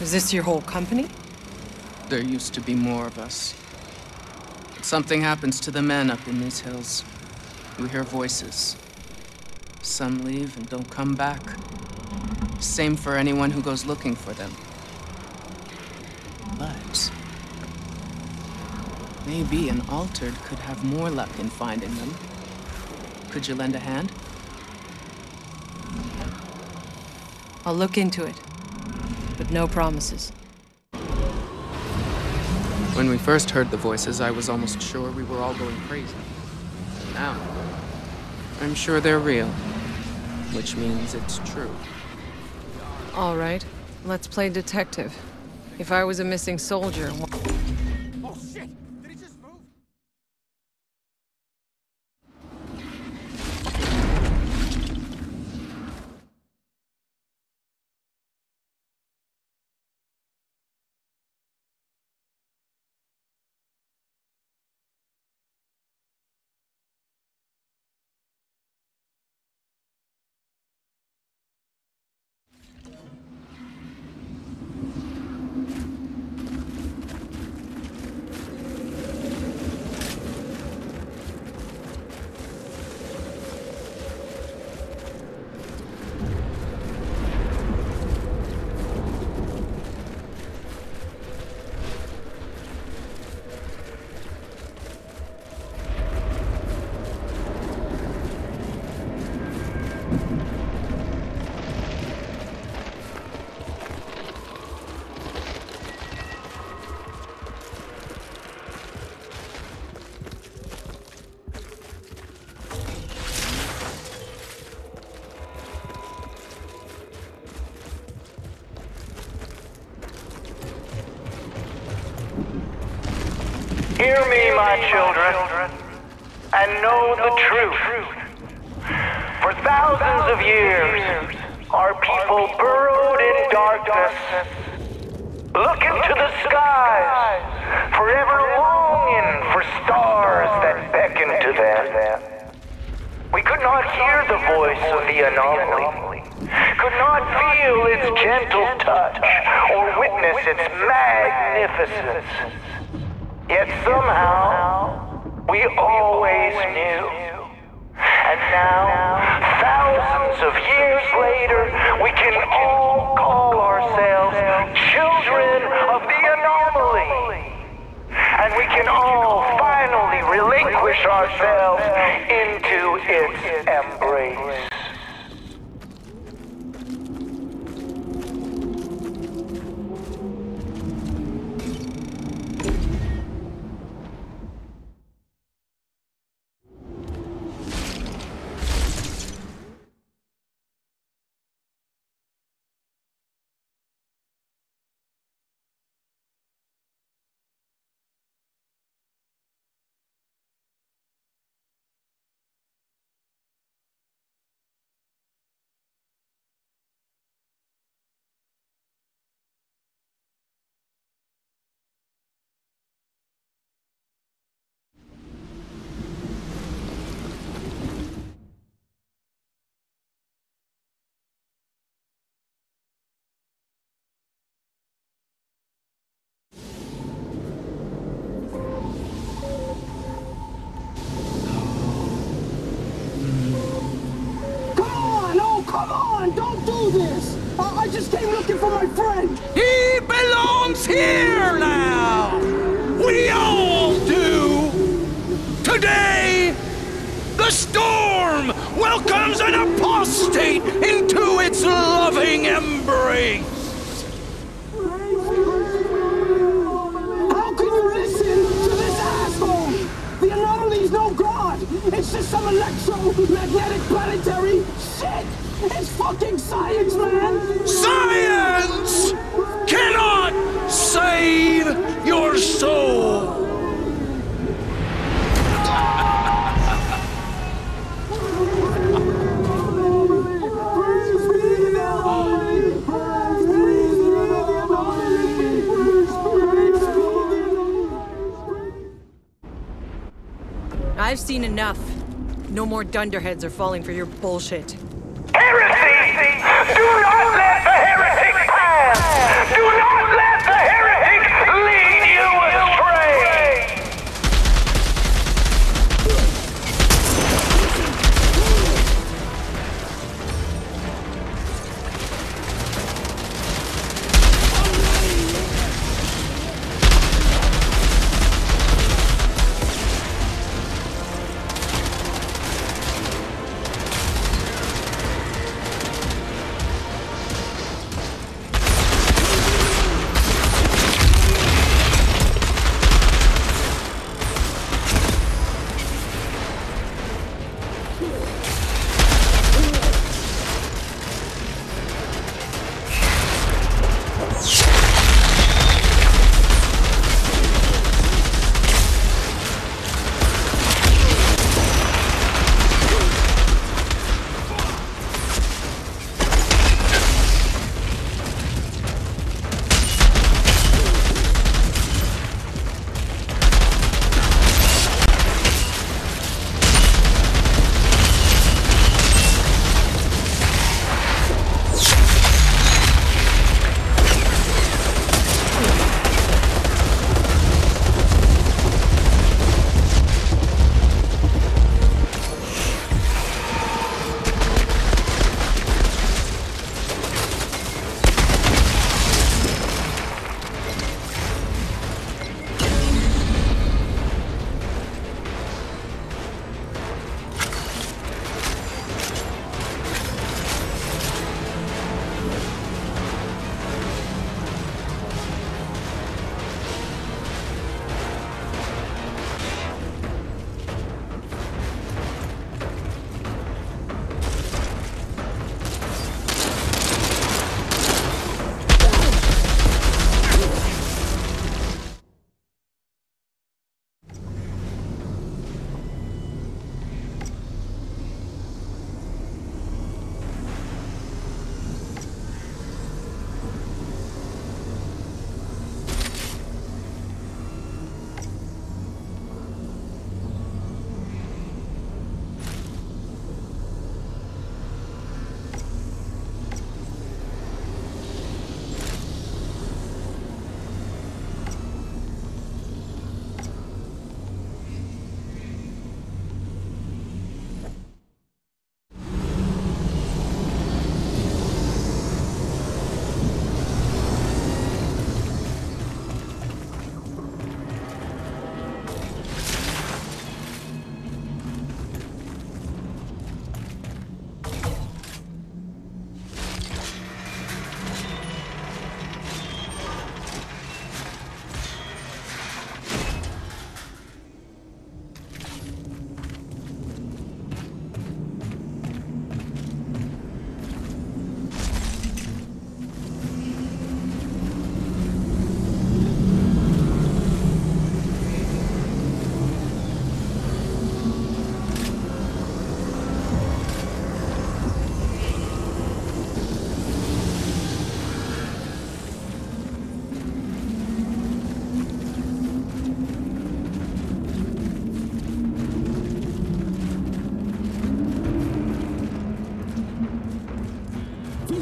Is this your whole company? There used to be more of us. Something happens to the men up in these hills. We hear voices. Some leave and don't come back. Same for anyone who goes looking for them. But maybe an altered could have more luck in finding them. Could you lend a hand? I'll look into it, but no promises. When we first heard the voices, I was almost sure we were all going crazy. Now, I'm sure they're real, which means it's true. All right, let's play detective. If I was a missing soldier... Oh shit! Did he just move? Hear me, my children, and know the truth. For thousands of years, our people burrowed in darkness, looking to the skies, forever longing for stars that beckon to them. We could not hear the voice of the anomaly, could not feel its gentle touch, or witness its magnificence. Yet somehow, we always knew. And now, thousands of years later, we can all call ourselves children of the anomaly. And we can all finally relinquish ourselves into its embrace. Don't do this! I just came looking for my friend! He belongs here now! We all do! Today, the storm welcomes an apostate into its loving embrace! How can you listen to this asshole? The anomaly's no god! It's just some electromagnetic planetary shit! It's fucking science, man! Science cannot save your soul! I've seen enough. No more dunderheads are falling for your bullshit. Heresy! Do not let the heretic pass! Do not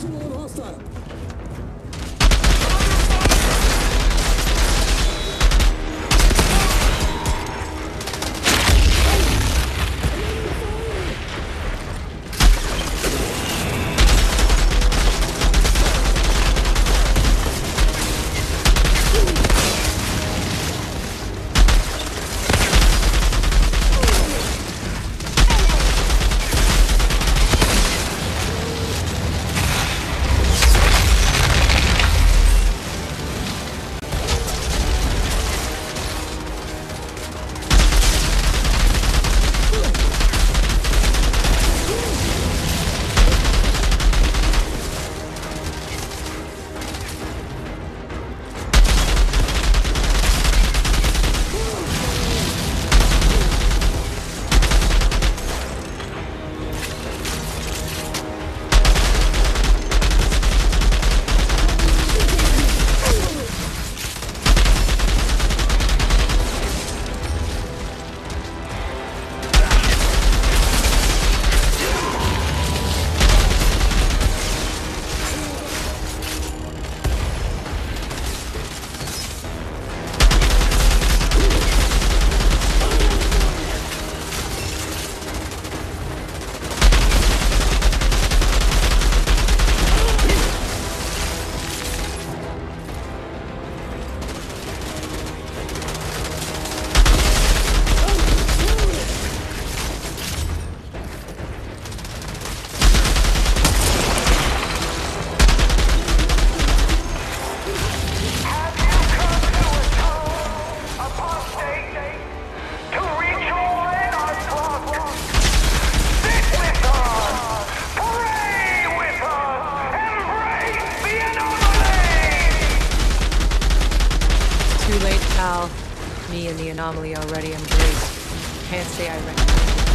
Me and the anomaly already embraced. Can't say I recognize it.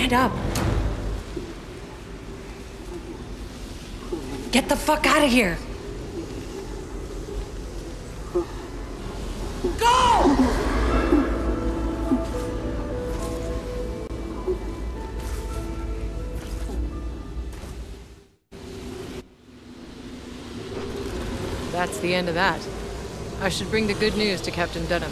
Stand up. Get the fuck out of here. Go! That's the end of that. I should bring the good news to Captain Dunham.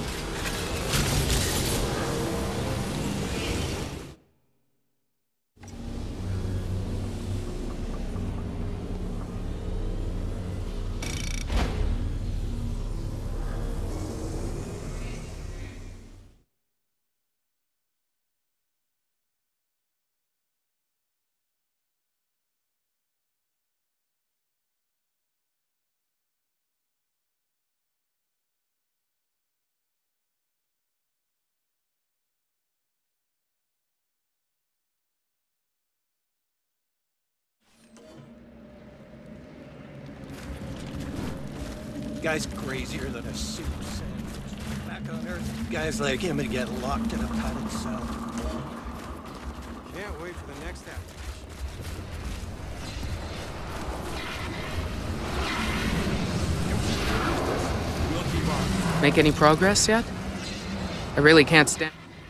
Guy's crazier than a soup sandwich. Back on Earth, guys like him would get locked in a padded cell. Can't wait for the next activation. Make any progress yet? I really can't stand.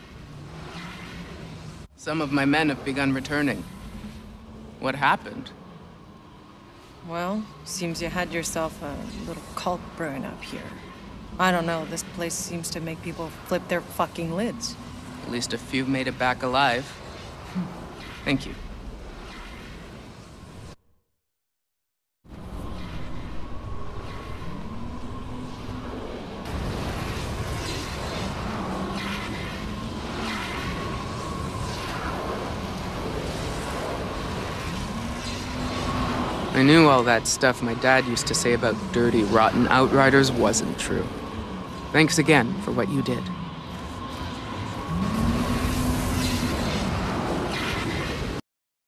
Some of my men have begun returning. What happened? Well, seems you had yourself a little cult brewing up here. I don't know, this place seems to make people flip their fucking lids. At least a few made it back alive. Thank you. I knew all that stuff my dad used to say about dirty, rotten Outriders wasn't true. Thanks again for what you did.